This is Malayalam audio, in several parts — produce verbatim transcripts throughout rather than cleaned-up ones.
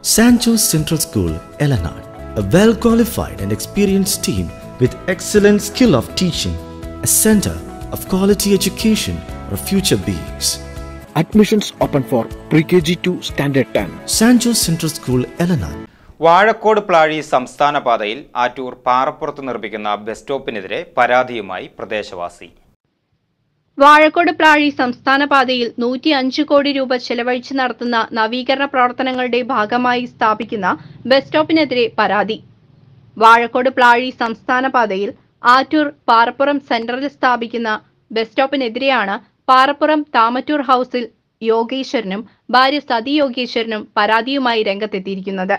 Sancho Central School, Eleanor, a well-qualified and experienced team with excellent skill of teaching, a center of quality education for future beings. Admissions open for pre-K G to Standard ten. Sancho Central School, Eleanor. Vazhakkode Plazhi സംസ്ഥാന പാതയിൽ ആറ്റൂർ പാറപ്പുറത്ത് നിർമ്മിക്കുന്ന ബസ് സ്റ്റോപ്പിനെതിരെ പരാതിയുമായി പ്രദേശവാസി. വാഴക്കോട് പ്ലാഴി സംസ്ഥാന പാതയിൽ നൂറ്റി അഞ്ച് കോടി രൂപ ചെലവഴിച്ച് നടത്തുന്ന നവീകരണ പ്രവർത്തനങ്ങളുടെ ഭാഗമായി സ്ഥാപിക്കുന്ന ബസ് സ്റ്റോപ്പിനെതിരെ പരാതി. വാഴക്കോട് പ്ലാഴി സംസ്ഥാന പാതയിൽ ആറ്റൂർ പാറപ്പുറം സെന്ററിൽ സ്ഥാപിക്കുന്ന ബസ് സ്റ്റോപ്പിനെതിരെയാണ് പാറപ്പുറം താമറ്റൂർ ഹൌസിൽ യോഗേശ്വരനും ഭാര്യ സതി യോഗേശ്വരനും പരാതിയുമായി രംഗത്തെത്തിയിരിക്കുന്നത്.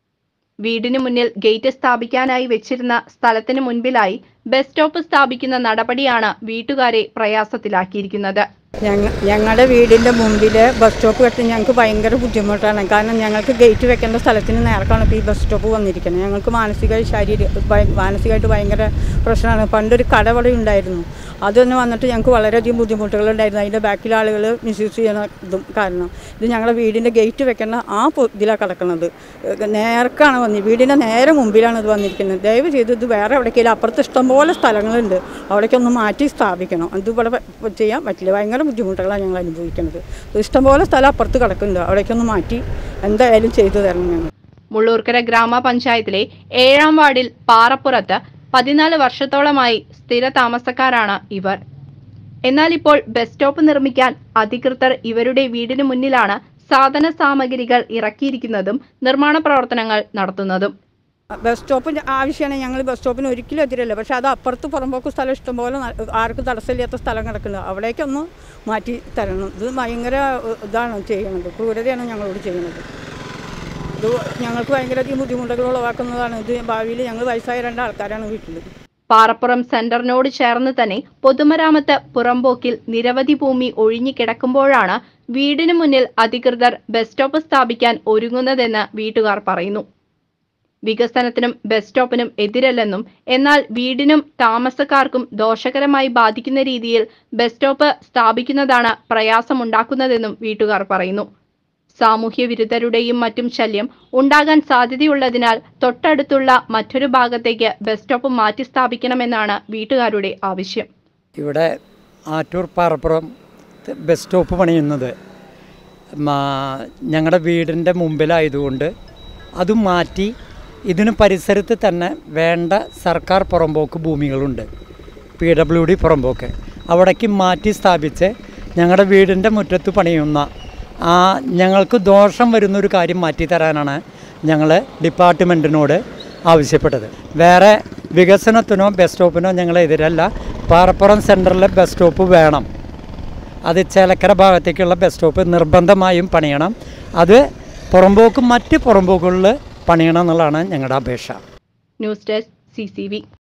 വീടിനു മുന്നിൽ ഗേറ്റ് സ്ഥാപിക്കാനായി വെച്ചിരുന്ന സ്ഥലത്തിന് മുൻപിലായി ബസ് സ്റ്റോപ്പ് സ്ഥാപിക്കുന്ന നടപടിയാണ് വീട്ടുകാരെ പ്രയാസത്തിലാക്കിയിരിക്കുന്നത്. ഞങ്ങളുടെ വീടിൻ്റെ മുമ്പിൽ ബസ് സ്റ്റോപ്പ് കെട്ടി ഞങ്ങൾക്ക് ഭയങ്കര ബുദ്ധിമുട്ടാണ്. കാരണം ഞങ്ങൾക്ക് ഗേറ്റ് വെക്കേണ്ട സ്ഥലത്തിന് നേർക്കാണ് ഇപ്പോൾ ഈ ബസ് സ്റ്റോപ്പ് വന്നിരിക്കുന്നത്. ഞങ്ങൾക്ക് മാനസികമായി ശാരീരിക മാനസികമായിട്ട് ഭയങ്കര പ്രശ്നമാണ്. പണ്ടൊരു കടവള ഉണ്ടായിരുന്നു, അതൊന്ന് വന്നിട്ട് ഞങ്ങൾക്ക് വളരെയധികം ബുദ്ധിമുട്ടുകളുണ്ടായിരുന്നു. അതിൻ്റെ ബാക്കിൽ ആളുകൾ മിസ്യൂസ് ചെയ്യുന്ന ഇതും കാരണം ഇത് ഞങ്ങളുടെ വീടിൻ്റെ ഗേറ്റ് വെക്കേണ്ട ആ ഇതിലാണ് കിടക്കുന്നത്. നേർക്കാണ് വന്നി വീടിൻ്റെ നേരെ മുമ്പിലാണ് ഇത് വന്നിരിക്കുന്നത്. ദയവ് ചെയ്ത് ഇത് വേറെ എവിടേക്കെങ്കിലും അപ്പുറത്ത് ഇഷ്ടംപോലെ സ്ഥലങ്ങളുണ്ട്, അവിടേക്കൊന്ന് മാറ്റി സ്ഥാപിക്കണം. ഇത് ഇവിടെ ചെയ്യാൻ പറ്റില്ല, ഭയങ്കര ബുദ്ധിമുട്ടുകളാണ് ഞങ്ങൾ അനുഭവിക്കുന്നത്. ഇഷ്ടംപോലെ സ്ഥലം അപ്പുറത്ത് കിടക്കുന്നുണ്ട്, അവിടേക്കൊന്ന് മാറ്റി എന്തായാലും ചെയ്തു തരണം. ഞങ്ങൾ മുള്ളൂർക്കര ഗ്രാമപഞ്ചായത്തിലെ ഏഴാം വാർഡിൽ പാറപ്പുറത്ത് പതിനാല് വർഷത്തോളമായി സ്ഥിര താമസക്കാരാണ് ഇവർ. എന്നാൽ ഇപ്പോൾ ബസ് സ്റ്റോപ്പ് നിർമ്മിക്കാൻ അധികൃതർ ഇവരുടെ വീടിന് മുന്നിലാണ് സാധന സാമഗ്രികൾ ഇറക്കിയിരിക്കുന്നതും നിർമ്മാണ പ്രവർത്തനങ്ങൾ നടത്തുന്നതും. ബസ് സ്റ്റോപ്പിൻ്റെ ആവശ്യമാണ്. ഞങ്ങൾ ബസ് സ്റ്റോപ്പിന് ഒരിക്കലും എതിരല്ല, പക്ഷേ അത് അപ്പുറത്ത് പുറമ്പോക്ക് സ്ഥലം ഇഷ്ടംപോലെ ആർക്കും തടസ്സമില്ലാത്ത സ്ഥലം കിടക്കുന്നത്, അവിടേക്കൊന്ന് മാറ്റി തരണം. ഇത് ഭയങ്കര ഇതാണ് ചെയ്യണത്, ക്രൂരതയാണ് ഞങ്ങളോട് ചെയ്യുന്നത്. ഇത് ഞങ്ങൾക്ക് ഭയങ്കരധികം ബുദ്ധിമുട്ടുകൾ ഉളവാക്കുന്നതാണ്. ഇത് ഭാവിയിൽ ഞങ്ങൾ വയസ്സായ രണ്ട് ആൾക്കാരാണ് വീട്ടിൽ. പാറപ്പുറം സെന്ററിനോട് ചേർന്ന് തന്നെ പൊതുമരാമത്ത് പുറമ്പോക്കിൽ നിരവധി ഭൂമി ഒഴിഞ്ഞു കിടക്കുമ്പോഴാണ് വീടിന് മുന്നിൽ അധികൃതർ ബസ് സ്റ്റോപ്പ് സ്ഥാപിക്കാൻ ഒരുങ്ങുന്നതെന്ന് വീട്ടുകാർ പറയുന്നു. വികസനത്തിനും ബസ് സ്റ്റോപ്പിനും എതിരല്ലെന്നും എന്നാൽ വീടിനും താമസക്കാർക്കും ദോഷകരമായി ബാധിക്കുന്ന രീതിയിൽ ബസ് സ്റ്റോപ്പ് സ്ഥാപിക്കുന്നതാണ് പ്രയാസമുണ്ടാക്കുന്നതെന്നും വീട്ടുകാർ പറയുന്നു. സാമൂഹ്യ വിരുദ്ധരുടെയും മറ്റും ശല്യം ഉണ്ടാകാൻ സാധ്യതയുള്ളതിനാൽ തൊട്ടടുത്തുള്ള മറ്റൊരു ഭാഗത്തേക്ക് ബസ് സ്റ്റോപ്പ് മാറ്റി സ്ഥാപിക്കണമെന്നാണ് വീട്ടുകാരുടെ ആവശ്യം. ഇവിടെ ആറ്റൂർ പാറപ്പുറം ബസ് സ്റ്റോപ്പ് പണിയുന്നത് ഞങ്ങളുടെ വീടിൻ്റെ മുമ്പിലായതുകൊണ്ട് അതും മാറ്റി ഇതിന് പരിസരത്ത് തന്നെ വേണ്ട സർക്കാർ പുറമ്പോക്ക് ഭൂമികളുണ്ട്, പി ഡബ്ല്യു ഡി പുറമ്പോക്ക്, അവിടേക്ക് മാറ്റി സ്ഥാപിച്ച് ഞങ്ങളുടെ വീടിൻ്റെ മുറ്റത്ത് പണിയുന്ന ആ ഞങ്ങൾക്ക് ദോഷം വരുന്നൊരു കാര്യം മാറ്റി തരാനാണ് ഞങ്ങൾ ഡിപ്പാർട്ട്മെൻറ്റിനോട് ആവശ്യപ്പെട്ടത്. വേറെ വികസനത്തിനോ ബസ് സ്റ്റോപ്പിനോ ഞങ്ങൾ എതിരല്ല. പാറപ്പുറം സെൻറ്ററിലെ ബസ് സ്റ്റോപ്പ് വേണം, അത് ചേലക്കര ഭാഗത്തേക്കുള്ള ബസ് സ്റ്റോപ്പ് നിർബന്ധമായും പണിയണം. അത് പുറമ്പോക്കും മറ്റ് പുറമ്പോക്കുകളിൽ പണിയണം എന്നുള്ളതാണ് ഞങ്ങളുടെ അപേക്ഷ. News desk C C V.